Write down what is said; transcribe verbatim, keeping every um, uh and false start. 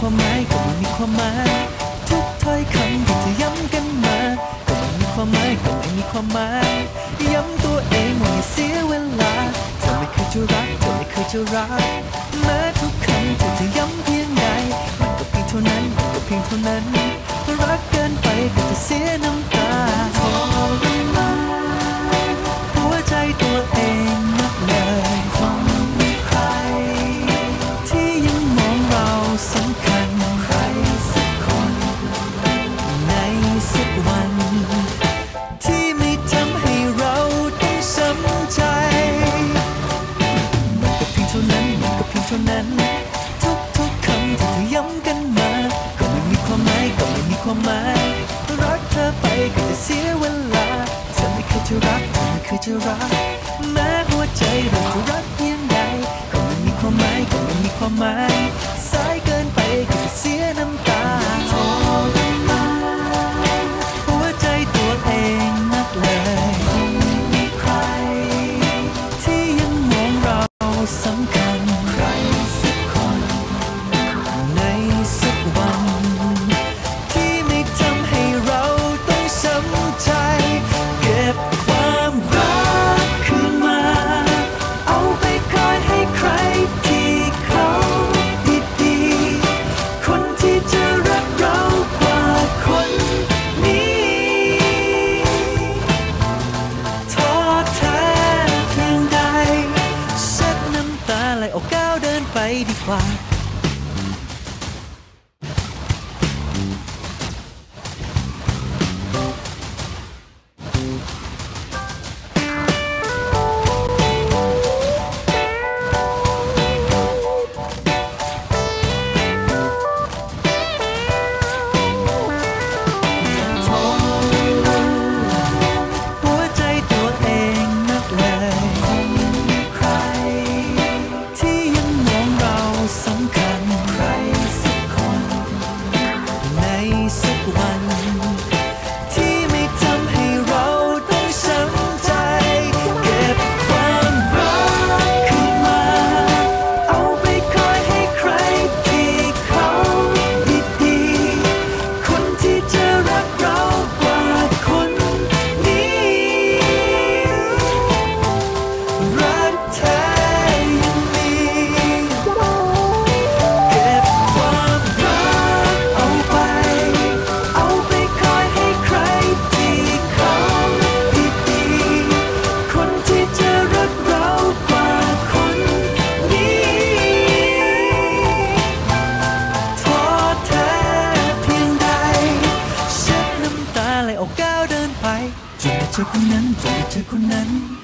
ความหมายก็ไม่มีความหมายทุกถ้อยคำที่เธอย้ำกันมาก็ไม่มีความหมายก็ไม่มีความหมายย้ำตัวเองว่าอย่าเสียเวลาเธอไม่เคยจะรักเธอไม่เคยจะรักแม้ทุกคำที่เธอย้ำเพียงใดมันก็เพียงเท่านั้นมันก็เพียงเท่านั้นรักเกินไปก็จะเสียน้ำตาทรมานหัวใจตัวเองนักเลยคงมีใครที่ยังมองเราสำคัญใครสักคนในสักวันที่ไม่ทำให้เราต้องช้ำใจมันก็เพียงเท่านั้นมันก็เพียงเท่านั้นทุกๆคำที่เธอย้ำกันมาก็ไม่มีความหมายก็ไม่มีความหมายรักเธอไปก็จะเสียเวลาเธอไม่เคยจะรักเธอไม่เคยจะรักแม้หัวใจเราจะรักเพียงใดก็ไม่มีความหมายก็ไม่มีความหมายสายเกินไปก็จะเสียน้ำตาทรมานหัวใจตัวเองนักเลยคงไม่มีใครที่ยังมองเราสำคัญใครสักคนในสักวันที่ไม่ทำให้เราต้องช้ำใจเก็บความรักคืนมาเอาไปคอยให้ใครที่เขาดีๆคนที่จะรักเรากว่าคนนี้ท้อแท้เพียงใดเช็ดน้ำตาไหลออกก้าวเดินไปดีกว่าหัวใจตัวเองนักเลยคงไม่มีใครที่ยังมองเราสำคัญใครสักคนในสักวันที่ไม่ทำให้เราต้องช้ำใจเก็บความรักคืนมาเอาไปคอยให้ใครที่เขาดีๆคนที่จะรักเรากว่าคนนี้รักแท้ยังมีเก็บความรักเอาไปเอาไปคอยให้ใครที่เขาดีๆคนที่จะรักเรากว่าคนนี้ท้อแท้เพียงใดเช็ดน้ำตาไหลออกก้าวเดินไปจนได้เจอคนนั้นจนได้เจอคนนั้น